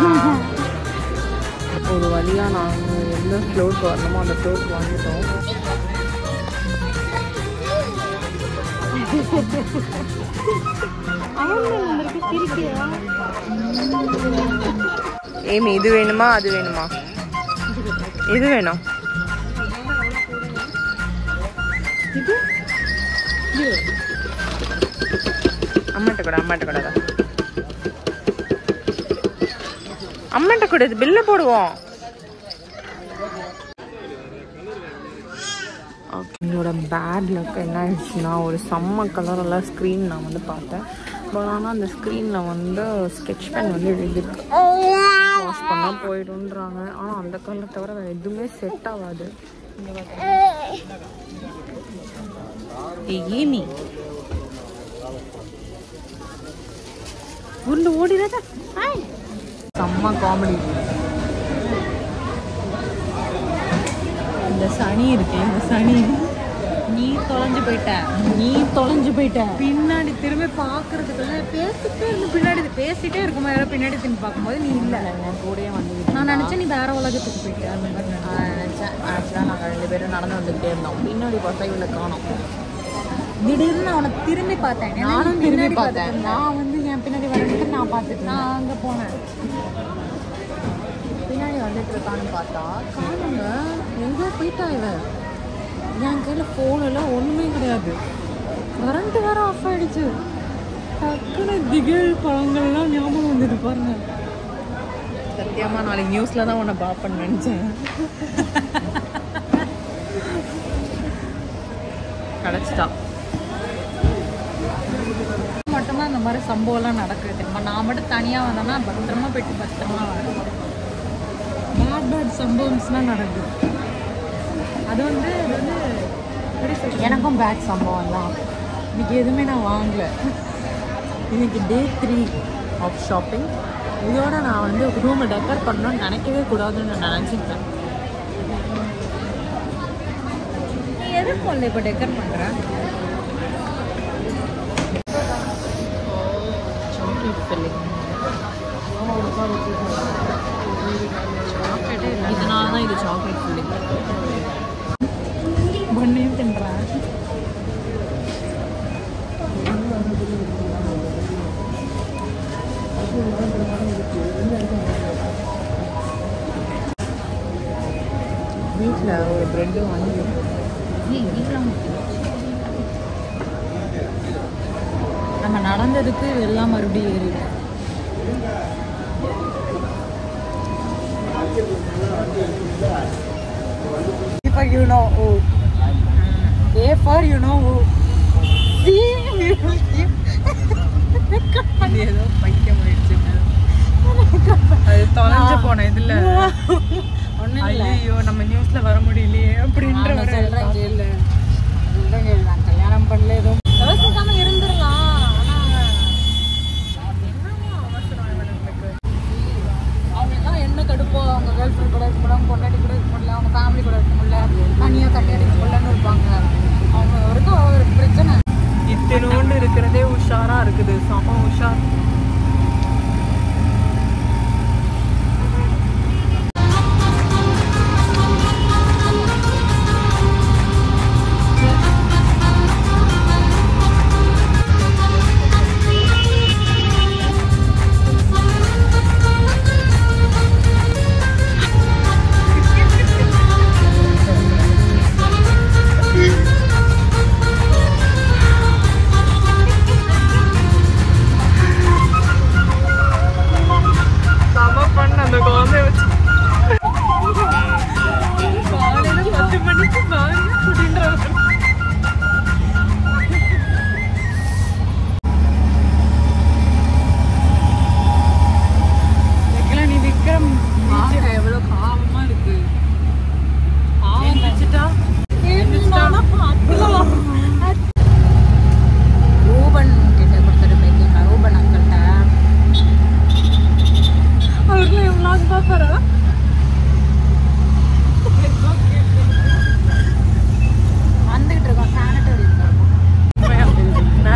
ஒரு வழியாக நாங்கள் எந்த ஃப்ளோருக்கு வரணுமோ அந்த ஃப்ளோருக்கு வந்துட்டோம். ஏமி இது வேணுமா அது வேணுமா? இது வேணும். அம்மாட்ட கூட அம்மாட்ட கூட இது பில்ல போடுவோம். என்னோட பேட் லக் என்ன ஆயிடுச்சுன்னா ஒரு செம்ம கலரெல்லாம் ஸ்க்ரீன் நான் வந்து பார்த்தேன். பட் ஆனால் அந்த ஸ்க்ரீனில் வந்து ஸ்கெட்ச் பென் வந்து எழுதிருக்கு வாஷ் பண்ணால் போயிடுன்றாங்க. ஆனால் அந்த கலரை தவிர வேறு எதுவுமே செட் ஆகாது. ஏமி உருண்டு ஓடிடாத. செம்ம காமெடி. இந்த சனி இருக்கு, இந்த சனி நீ தொலைஞ்சு போயிட்ட பின்னாடி திரும்பி பாக்குறதுக்குள்ள பேசிட்டே இருந்து பின்னாடி பேசிட்டே இருக்குமா யாரோ பின்னாடி திரும்பி பார்க்கும்போது நீ இல்லை என் கூடயே வந்து நான் நினைச்சேன் நீ வேற உலகத்துக்கு போயிட்ட அந்த மாதிரி நினைச்சேன். ஆக்சுவலாக நாங்கள் 2 பேரும் நடந்து வந்துக்கிட்டே இருந்தோம். பின்னாடி பார்த்தா இவளை காணோம். திடீர்னு நான் அவனை திரும்பி பார்த்தேன். நானும் திரும்பி பார்த்தேன். நான் வந்து என் பின்னாடி வந்துட்டு நான் பார்த்துட்டு நான் அங்கே போனேன். பின்னாடி வந்துட்டு இருக்கான்னு பார்த்தா காணுங்க, எங்கேயோ போயிட்டா இவன். என் கையில் ஃபோன் எல்லாம் ஒன்றுமே கிடையாது. கரண்ட்டு வேற ஆஃப் ஆகிடுச்சு. டக்குன்னு திகில் பழங்கள்லாம் ஞாபகம் வந்துட்டு பாருங்க. சத்தியமாக நாளைக்கு நியூஸில் தான் உன்னை பார்ப்பேன்னு நினச்சேன். கிடச்சிட்டா. மட்டும்தான் இந்த மாதிரி சம்பவம்லாம் நடக்குது. நான் மட்டும் தனியாக வந்தேன்னா பத்திரமா போயிட்டு பத்திரமா வரேன். பேட் சம்பவம்ஸ்லாம் நடக்குது. அது வந்து எனக்கும் பேட் சம்பவம் தான். இன்னைக்கு எதுவுமே நான் வாங்கலை. இன்னைக்கு டே 3 ஆஃப் ஷாப்பிங். இதோட நான் வந்து ரூமை டெக்கர் பண்ணணும்னு நினைக்கவே கூடாதுன்னு நான் நினச்சிருக்கேன். நீ எதுக்கு ஒன்று இப்போ டெக்கர் பண்ணுறேன்? Chocolate filling. சாக்லேட்டே இல்லை, இதனால தான் இது சாக்லேட் ஃபில்லிங். பொண்ணையும் தின்றேன். வீட்டில் ஒரு ப்ரெட்டு வாங்கி நம்ம நடந்ததுக்கு எல்லாம் மறுபடியும் ஏறிடும். இப்போ you know who. A for you know who. C ஏதோ பைத்தியம் ஆயிடுச்சு. அது தொலைஞ்சு போன இதுல ஐயோ நம்ம நியூஸ்ல வர முடியலையே அப்படின்ற ஒரு நான் கல்யாணம் பண்ணல எதுவும் யோசிக்காம இருந்துடலாம். அவங்களுக்குலாம் என்ன கடுப்போ அவங்க கேர்ள் ஃப்ரெண்ட் கூட இருக்க முடியல, பொண்டாட்டி கூட இருக்க முடியல, அவங்க ஃபேமிலி கூட இருக்க முடியல, தனியாக கல்யாணிக்க முடியலன்னு இருப்பாங்க. அவங்க வரைக்கும் ஒரு பிரச்சனை. இத்தனோண்டு இருக்கிறதே உஷாரா இருக்குது. செம உஷார்.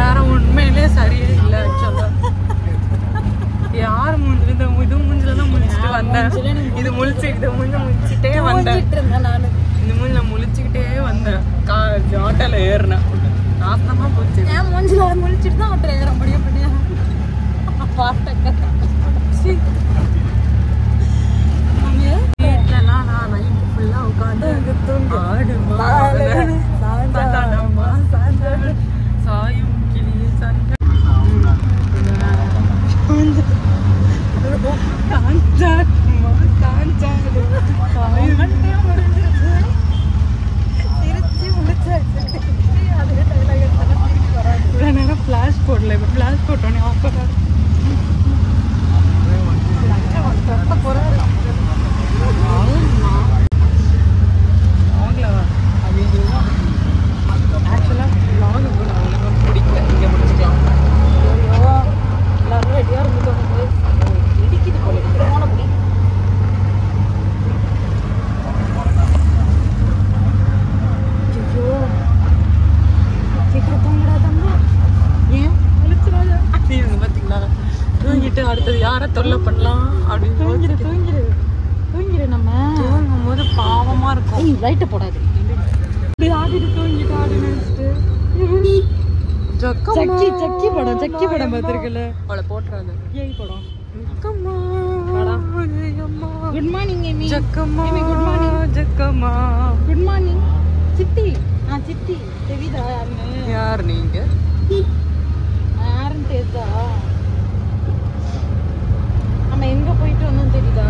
யார் மூஞ்சில இது மூஞ்சில தான் வந்தேன். இது முழிச்சுக்கிட்டே வந்தேன். இந்த மூஞ்சில முழிச்சுக்கிட்டே வந்தேன். ஆட்டோல ஏறினேன். நாசமா போச்சு. ஏன் மூஞ்சில முழிச்சிட்டு தான் ஆட்டோ ஏற முடியும். வீட்டுலலாம் நான் நைட்டு ஃபுல்லா உட்காந்து சாயும் கிளியே சண்டை ஃபிளாஷ் போடல. இப்போ ஃபிளாஷ் போட்டோன்னே ஆஃப் அடுத்தது யாரை தொல்லை பண்ணலாம் அப்படின்னு தூங்கிடு நம்ம தூங்கும் போது பாவமா இருக்கும். லைட்டை போடாது. ஆடிட்டு தூங்கிட்டு ஆடி நினைச்சிட்டு சக்கி படம் பார்த்துருக்கல. அவளை போட்டுறாது. ஏய் படம். குட் மார்னிங் ஏமி. Jakkamma. Good morning Jakkamma. Good morning சித்தி. சித்தி தெரியுதா யாருன்னு? யார் நீங்க? யாருன்னு தெரியுதா? நம்ம எங்க போயிட்டு வந்தோம் தெரியுதா?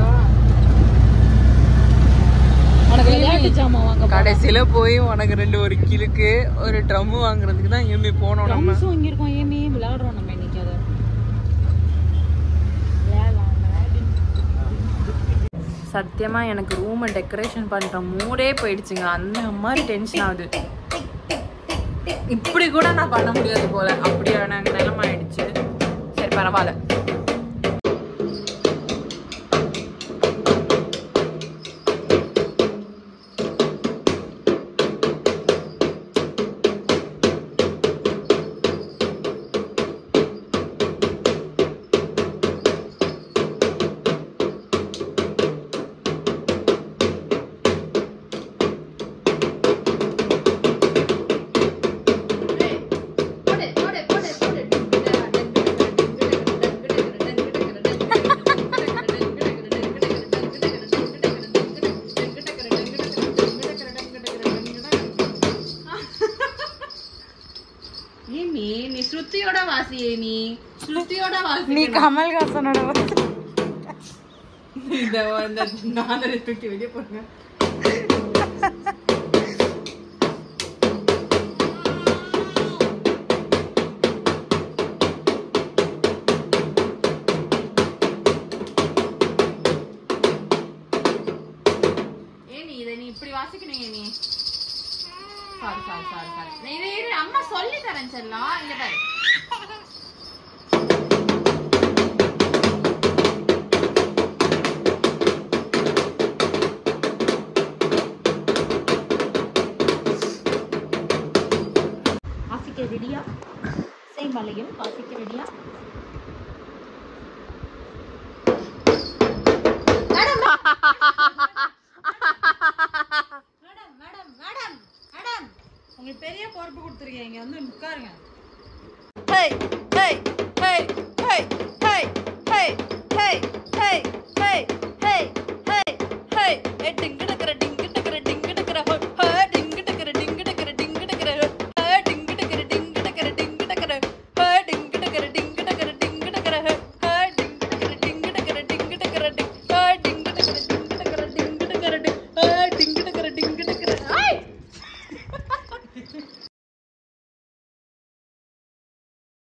உனக்கு விளையாட்டு ஜாமான் வாங்க கடைசியில போய் உனக்கு ஒரு கிலுக்கு ஒரு ட்ரம் வாங்குறதுக்கு தான் ஏமி போனோம். நம்ம வாங்கியிருக்கோம். ஏமி விளையாடுறோம் நம்ம இன்னைக்கு. அதை சத்தியமா எனக்கு ரூமை டெக்கரேஷன் பண்ற மூடே போயிடுச்சுங்க. அந்த மாதிரி டென்ஷன் ஆகுது. இப்படி கூட நான் பண்ண முடியாது போல. அப்படியான நிலைமை ஆயிடுச்சு. சரி பரவாயில்ல. நீ கமல்ஹாசனோட தூக்கி வெளியே போடுங்க. இப்படி வாசிக்கணும் ஏமி. சாரி அம்மா சொல்லி தரேன் செல்லம். இங்க பாரு